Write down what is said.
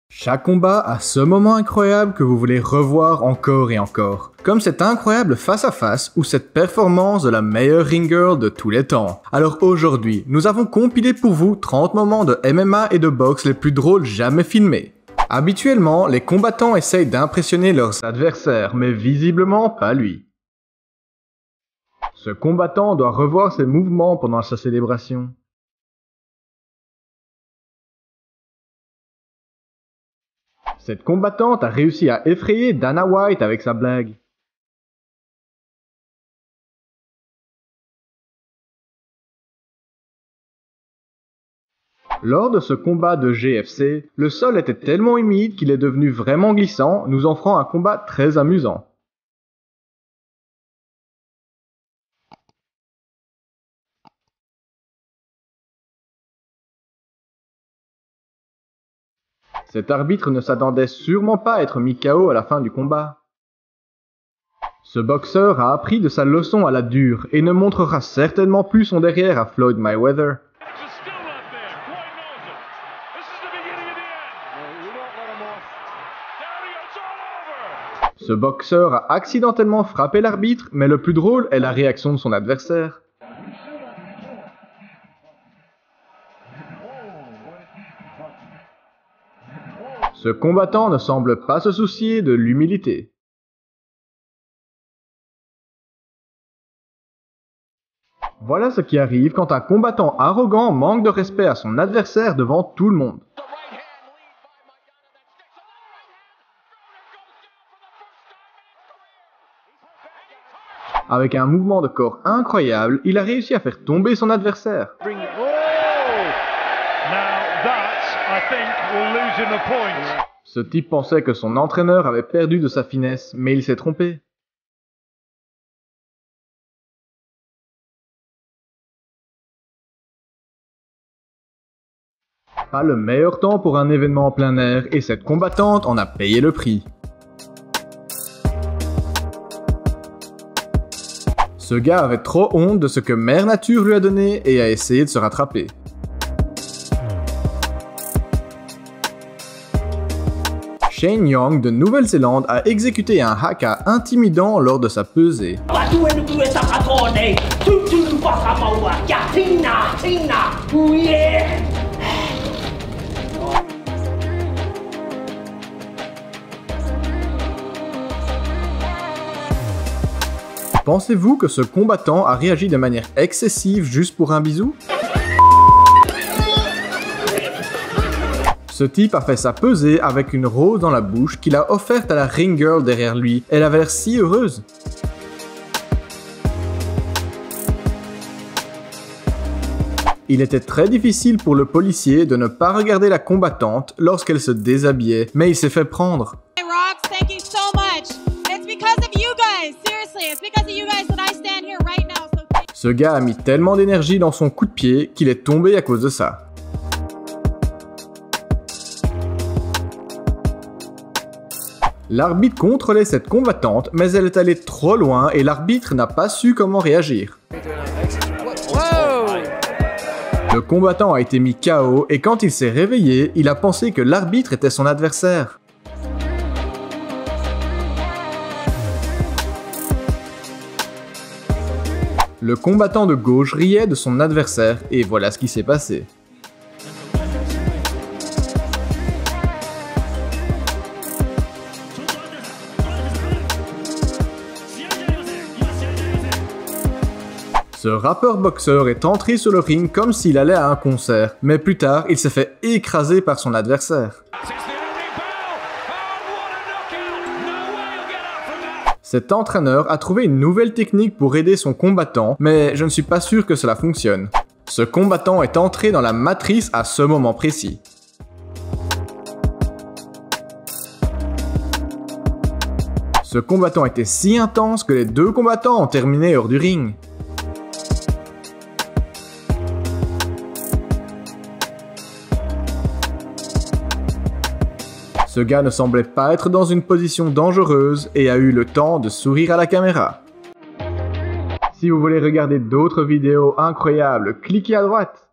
Chaque combat a ce moment incroyable que vous voulez revoir encore et encore. Comme cet incroyable face-à-face ou cette performance de la meilleure ring girl de tous les temps. Alors aujourd'hui, nous avons compilé pour vous 30 moments de MMA et de boxe les plus drôles jamais filmés. Habituellement, les combattants essayent d'impressionner leurs adversaires, mais visiblement pas lui. Ce combattant doit revoir ses mouvements pendant sa célébration. Cette combattante a réussi à effrayer Dana White avec sa blague. Lors de ce combat de GFC, le sol était tellement humide qu'il est devenu vraiment glissant, nous offrant un combat très amusant. Cet arbitre ne s'attendait sûrement pas à être mis KO à la fin du combat. Ce boxeur a appris de sa leçon à la dure et ne montrera certainement plus son derrière à Floyd Mayweather. Ce boxeur a accidentellement frappé l'arbitre, mais le plus drôle est la réaction de son adversaire. Ce combattant ne semble pas se soucier de l'humilité. Voilà ce qui arrive quand un combattant arrogant manque de respect à son adversaire devant tout le monde. Avec un mouvement de corps incroyable, il a réussi à faire tomber son adversaire. Ce type pensait que son entraîneur avait perdu de sa finesse, mais il s'est trompé. Pas le meilleur temps pour un événement en plein air, et cette combattante en a payé le prix. Ce gars avait trop honte de ce que Mère Nature lui a donné et a essayé de se rattraper. Shane Young de Nouvelle-Zélande a exécuté un haka intimidant lors de sa pesée. Pensez-vous que ce combattant a réagi de manière excessive juste pour un bisou? Ce type a fait sa pesée avec une rose dans la bouche qu'il a offerte à la ring girl derrière lui. Elle avait l'air si heureuse. Il était très difficile pour le policier de ne pas regarder la combattante lorsqu'elle se déshabillait, mais il s'est fait prendre. Ce gars a mis tellement d'énergie dans son coup de pied qu'il est tombé à cause de ça. L'arbitre contrôlait cette combattante, mais elle est allée trop loin et l'arbitre n'a pas su comment réagir. Le combattant a été mis KO et quand il s'est réveillé, il a pensé que l'arbitre était son adversaire. Le combattant de gauche riait de son adversaire et voilà ce qui s'est passé. Ce rappeur-boxeur est entré sur le ring comme s'il allait à un concert, mais plus tard, il s'est fait écraser par son adversaire. Cet entraîneur a trouvé une nouvelle technique pour aider son combattant, mais je ne suis pas sûr que cela fonctionne. Ce combattant est entré dans la matrice à ce moment précis. Ce combattant était si intense que les deux combattants ont terminé hors du ring. Ce gars ne semblait pas être dans une position dangereuse et a eu le temps de sourire à la caméra. Si vous voulez regarder d'autres vidéos incroyables, cliquez à droite.